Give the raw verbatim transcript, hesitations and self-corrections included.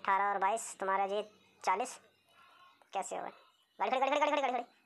अठारह और बाईस तुम्हारा जी चालीस। कैसे होगा? गाड़ी खड़ी गाड़ी खड़ी गाड़ी खड़ी गाड़ी खड़ी